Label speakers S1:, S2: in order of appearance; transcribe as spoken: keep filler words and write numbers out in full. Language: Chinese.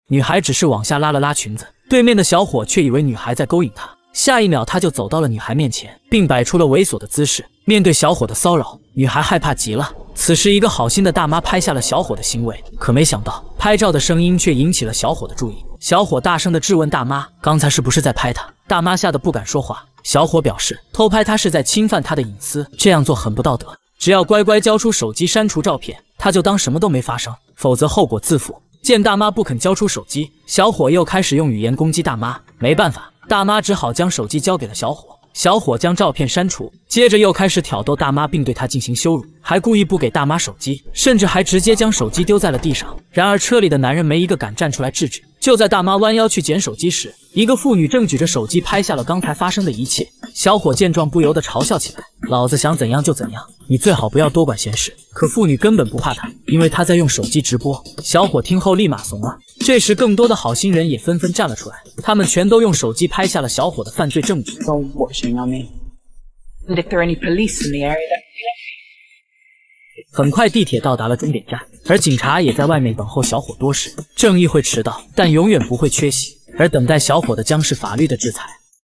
S1: 女孩只是往下拉了拉裙子，对面的小伙却以为女孩在勾引他。下一秒，他就走到了女孩面前，并摆出了猥琐的姿势。面对小伙的骚扰，女孩害怕极了。此时，一个好心的大妈拍下了小伙的行为，可没想到，拍照的声音却引起了小伙的注意。小伙大声地质问大妈：“刚才是不是在拍他？”大妈吓得不敢说话。小伙表示，偷拍他是在侵犯他的隐私，这样做很不道德。只要乖乖交出手机，删除照片，他就当什么都没发生，否则后果自负。见大妈不肯交出手机，小伙又开始用语言攻击大妈。没办法，大妈只好将手机交给了小伙。小伙将照片删除，接着又开始挑逗大妈，并对她进行羞辱，还故意不给大妈手机，甚至还直接将手机丢在了地上。然而车里的男人没一个敢站出来制止。就在大妈弯腰去捡手机时，一个妇女正举着手机拍下了刚才发生的一切。小伙见状不由得嘲笑起来：“老子想怎样就怎样，你最好不要多管闲事。”可妇女根本不怕他，因为他在用手机直播。小伙听后立马怂了。这时，更多的好心人也纷纷站了出来，他们全都用手机拍下了小伙的犯罪证据。很快，地铁到达了终点站，而警察也在外面等候小伙多时。正义会迟到，但永远不会缺席，而等待小伙的将是法律的制裁。